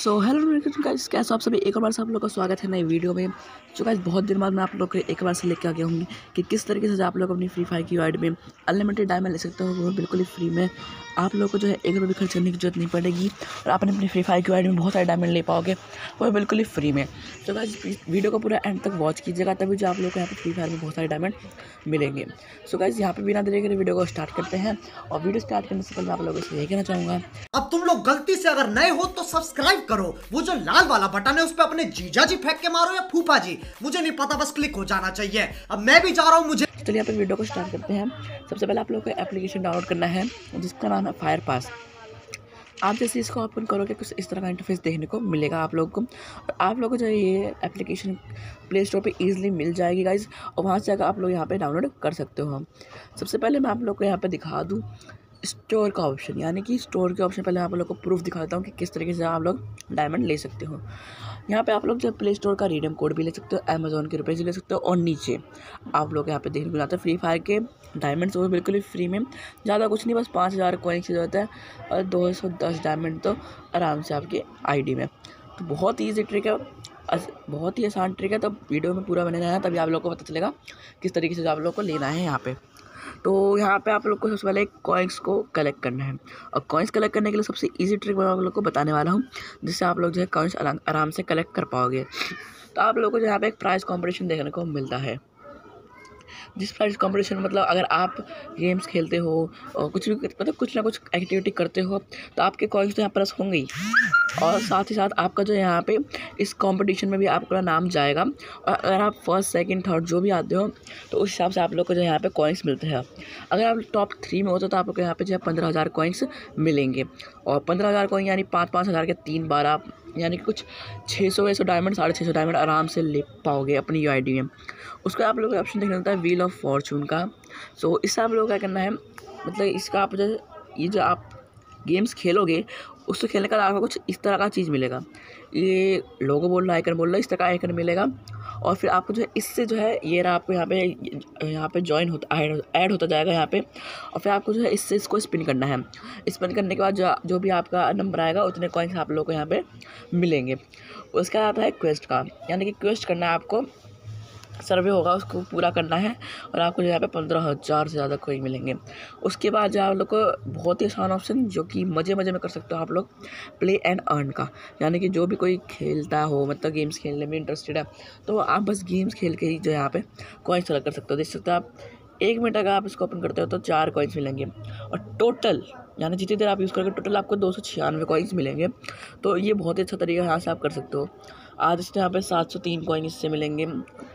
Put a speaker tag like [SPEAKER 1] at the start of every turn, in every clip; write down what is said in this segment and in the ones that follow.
[SPEAKER 1] So hello guys, कैसे आप सभी। एक बार से आप लोग का स्वागत है नई वीडियो में। जो गाइस बहुत दिन बाद मैं आप लोग को एक बार से लेकर आ गया हूँ कि किस तरीके से आप लोग अपनी फ्री फायर की वाइड में अनलिमिटेड डायमंड ले सकते हो, वो बिल्कुल ही फ्री में। आप लोग को जो है एक रुपये खर्च करने की जरूरत नहीं पड़ेगी और आप अपनी फ्री फायर की वाइड में बहुत सारे डायमंड ले पाओगे, वो बिल्कुल ही फ्री में। तो गाइस वीडियो को पूरा एंड तक वॉच कीजिएगा, तभी जो आप लोग को यहाँ पर फ्री फायर में बहुत सारे डायमंड मिलेंगे। सो गाइस यहाँ पे बिना देरी के वीडियो को स्टार्ट करते हैं। और वीडियो स्टार्ट करने से पहले आप लोगों से यही कहना चाहूँगा,
[SPEAKER 2] अब तुम लोग गलती से अगर नए हो तो सब्सक्राइब करो। वो जो लाल वाला बटन है उस पे अपने जीजा जी फेंक के मारो या फूफा जी, मुझे नहीं पता, बस क्लिक हो जाना चाहिए। अब मैं भी जा रहा हूँ। मुझे
[SPEAKER 1] चलिए यहाँ पे वीडियो को स्टार्ट करते हैं। सबसे पहले आप लोग को एप्लीकेशन डाउनलोड करना है जिसका नाम है फायर पास। आप जैसे इसको ओपन करोगे कुछ इस तरह का इंटरफेस देखने को मिलेगा आप लोग को। और आप लोग को जो ये एप्लीकेशन प्ले स्टोर पे इजीली मिल जाएगी गाइज, और वहाँ से जाकर आप लोग यहाँ पे डाउनलोड कर सकते हो। सबसे पहले मैं आप लोग को यहाँ पे दिखा दूँ स्टोर का ऑप्शन, यानी कि स्टोर के ऑप्शन पहले आप लोग को प्रूफ दिखा देता हूँ कि किस तरीके से आप लोग डायमंड ले सकते हो। यहाँ पे आप लोग जो प्ले स्टोर का रिडीम कोड भी ले सकते हो, अमेजोन के रुपये भी ले सकते हो, और नीचे आप लोग यहाँ पे देखने को मिलता है फ्री फायर के डायमंड्स, वो बिल्कुल ही फ्री में। ज़्यादा कुछ नहीं, बस 5000 कॉइन्स की ज़रूरत है और 210 डायमंड तो आराम से आपके आईडी में। तो बहुत ईजी ट्रिक है, बहुत ही आसान ट्रिक है। तो वीडियो में पूरा बने रहना है, तभी आप लोग को पता चलेगा किस तरीके से आप लोग को लेना है यहाँ पे। तो यहाँ पे आप लोग को सबसे पहले कॉइन्स को कलेक्ट करना है, और कॉइन्स कलेक्ट करने के लिए सबसे इजी ट्रिक मैं आप लोग को बताने वाला हूँ, जिससे आप लोग जो है कॉइन्स आराम से कलेक्ट कर पाओगे। तो आप लोगों को यहाँ पे एक प्राइस कंपटीशन देखने को मिलता है, जिस प्राइस कंपटीशन मतलब अगर आप गेम्स खेलते हो और कुछ भी मतलब कुछ ना कुछ एक्टिविटी करते हो तो आपके कॉइन्स तो यहाँ प्लस होंगे ही, और साथ ही साथ आपका जो यहाँ पे इस कंपटीशन में भी आपका नाम जाएगा। और अगर आप फर्स्ट सेकंड थर्ड जो भी आते हो तो उस हिसाब से आप लोग को जो यहाँ पे कॉइन्स मिलते हैं। अगर आप टॉप 3 में होते हो तो आप लोग को यहाँ पे जो है 15,000 कॉइन्स मिलेंगे, और 15,000 कॉइन यानी 5,000 के 3 बार आप, यानी कि कुछ 600 डायमंड 650 डायमंड आराम से ले पाओगे अपनी यूआईडी में। उसका आप लोग को ऑप्शन देखना होता है व्हील ऑफ फॉर्चून का। सो इससे आप लोग क्या करना है, मतलब इसका आप जो ये जो आप गेम्स खेलोगे उससे खेलने का आपको कुछ इस तरह का चीज़ मिलेगा। ये लोगो बोल रहा है, आइकन बोल रहा है, इस तरह का आइकन मिलेगा। और फिर आपको जो है इससे जो है ये आपको यहाँ पे ज्वाइन होता ऐड होता जाएगा यहाँ पे। और फिर आपको जो है इससे इसको स्पिन करना है। स्पिन करने के बाद जो भी आपका नंबर आएगा उतने कॉइन्स आप लोग को यहाँ पे मिलेंगे। उसका आता है क्वेस्ट का, यानी कि क्वेस्ट करना है आपको, सर्वे होगा उसको पूरा करना है, और आपको जो यहाँ पे 15,000 से ज़्यादा कोई मिलेंगे। उसके बाद जो आप लोग को बहुत ही आसान ऑप्शन जो कि मज़े में कर सकते हो आप लोग, प्ले एंड अर्न का। यानी कि जो भी कोई खेलता हो, मतलब गेम्स खेलने में इंटरेस्टेड है, तो आप बस गेम्स खेल के ही जो यहाँ पे कॉइन्स कलेक्ट कर सकते हो। देख सकते हो आप 1 मिनट अगर आप इसको ओपन करते हो तो 4 कॉइन्स मिलेंगे, और टोटल यानी जितनी देर आप यूज़ करोगे टोटल आपको 296 कॉइन्स मिलेंगे। तो ये बहुत ही अच्छा तरीका यहाँ से आप कर सकते हो। आज इससे यहाँ पे 703 कॉइन इससे मिलेंगे,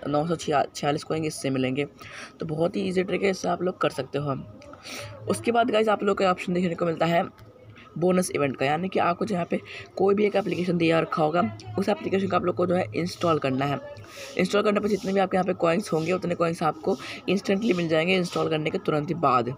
[SPEAKER 1] 946 कॉइन इससे मिलेंगे। तो बहुत ही ईजी ट्रिक है, इससे आप लोग कर सकते हो। उसके बाद गाइस आप लोग को ऑप्शन देखने को मिलता है बोनस इवेंट का, यानी कि आपको जो यहाँ पे कोई भी एक एप्लीकेशन दिया रखा होगा, उस एप्लीकेशन का आप लोग को जो है इंस्टॉल करना है। इंस्टॉल करने पर जितने भी आपके यहाँ पे कॉइन्स होंगे उतने कॉइन्स आपको इंस्टेंटली मिल जाएंगे इंस्टॉल करने के तुरंत ही बाद।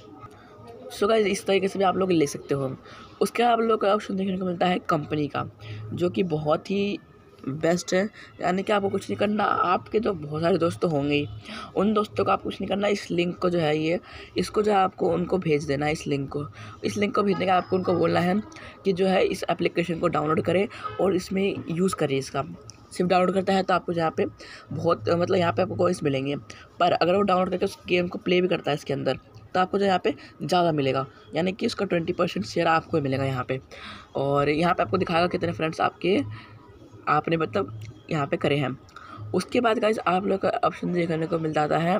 [SPEAKER 1] सो गाइस इस तरीके से भी आप लोग ले सकते हो। उसके बाद आप लोग को ऑप्शन देखने को मिलता है कंपनी का, जो कि बहुत ही बेस्ट है। यानी कि आपको कुछ नहीं करना, आपके जो बहुत सारे दोस्त तो होंगे ही, उन दोस्तों को आप कुछ नहीं करना, इस लिंक को जो है इसको जो है आपको उनको भेज देना है। इस लिंक को भेजने का आपको उनको बोलना है कि जो है इस एप्लीकेशन को डाउनलोड करें और इसमें यूज़ करें। इसका सिर्फ डाउनलोड करता है तो आपको यहाँ पे बहुत मतलब यहाँ पे आपको कॉइन्स मिलेंगे, पर अगर वो डाउनलोड करके उस गेम को प्ले भी करता है इसके अंदर तो आपको जो यहाँ पे ज़्यादा मिलेगा, यानी कि उसका 20% शेयर आपको मिलेगा यहाँ पे। और यहाँ पे आपको दिखाएगा कितने फ्रेंड्स आपने मतलब यहाँ पे करे हैं। उसके बाद गाइस आप लोग का ऑप्शन देखने को मिल जाता है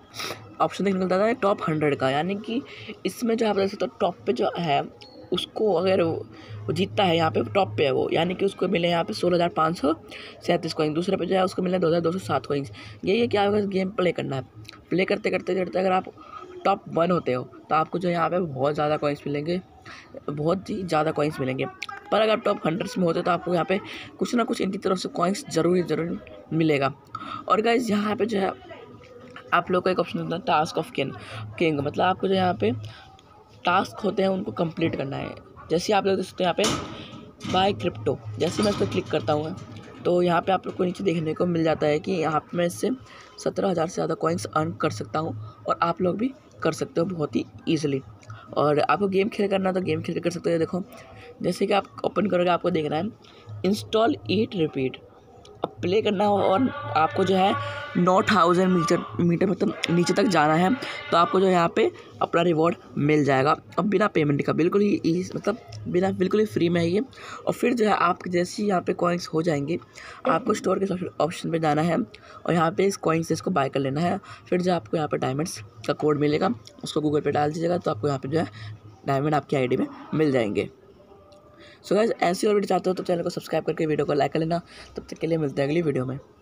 [SPEAKER 1] टॉप 100 का, यानी कि इसमें जो आप देख सकते हो टॉप पे जो है उसको अगर वो जीतता है, यहाँ पे टॉप पे है वो, यानी कि उसको मिले यहाँ पे 16,537 कॉइन। दूसरे पे जो है उसको मिले 2,207 कॉइन्स। यही है कि आपको गेम प्ले करना है। प्ले करते अगर आप टॉप 1 होते हो तो आपको जो यहाँ पे बहुत ज़्यादा कॉइन्स मिलेंगे, बहुत ही ज़्यादा कॉइन्स मिलेंगे। पर अगर आप टॉप 100 में होते हो तो आपको यहाँ पे कुछ ना कुछ इनकी तरफ से कॉइन्स ज़रूर मिलेगा। और गाइस यहाँ पे जो है आप लोग को एक ऑप्शन होता है टास्क ऑफ किंग, मतलब आपको जो यहाँ पे टास्क होते हैं उनको कंप्लीट करना है। जैसे आप लोग देख सकते हैं यहाँ पे बाय क्रिप्टो, जैसे मैं इस पर क्लिक करता हूँ तो यहाँ पे आप लोग को नीचे देखने को मिल जाता है कि यहाँ पे मैं इससे 17,000 से ज़्यादा कॉइन्स अर्न कर सकता हूँ, और आप लोग भी कर सकते हो बहुत ही ईजिली। और आपको गेम खेल करना तो गेम खेल कर सकते हो। देखो जैसे कि आप ओपन करोगे आपको देखना है इंस्टॉल ईट रिपीट, अब प्ले करना है और आपको जो है 9000 मीटर मतलब नीचे तक जाना है, तो आपको जो यहाँ पे अपना रिवॉर्ड मिल जाएगा अब बिना पेमेंट का, बिल्कुल ही मतलब बिल्कुल ही फ्री में है ये। और फिर जो है आप जैसे ही यहाँ पे कॉइन्स हो जाएंगे आपको स्टोर के ऑप्शन पे जाना है और यहाँ पे इस कॉइन से इसको बाय कर लेना है। फिर जो आपको यहाँ पे डायमंड्स का कोड मिलेगा, उसको गूगल पे डाल दीजिएगा तो आपको यहाँ पे जो है डायमंड आपकी आईडी में मिल जाएंगे। सो गाइस ऐसी और वीडियो चाहते हो तो चैनल को सब्सक्राइब करके वीडियो को लाइक कर लेना। तब तक के लिए मिलते हैं अगली वीडियो में।